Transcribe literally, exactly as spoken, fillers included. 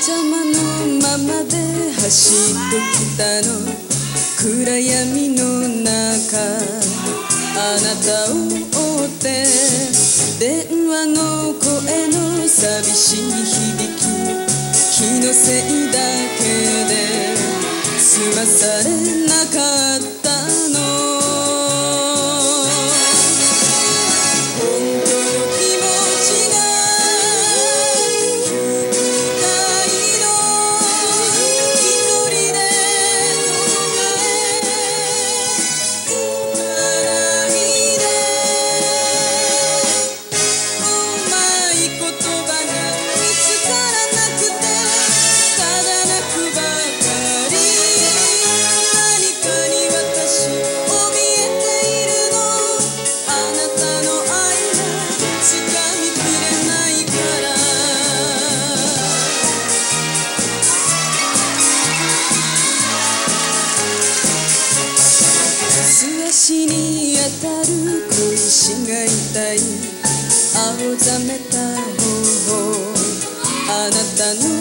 ジャマのままで走ってきたの、暗闇の中あなたを追って電話の声の寂しい響き、気のせいだけで済まされなかったの。足に当たる小石が痛い、青ざめた頬、あなたの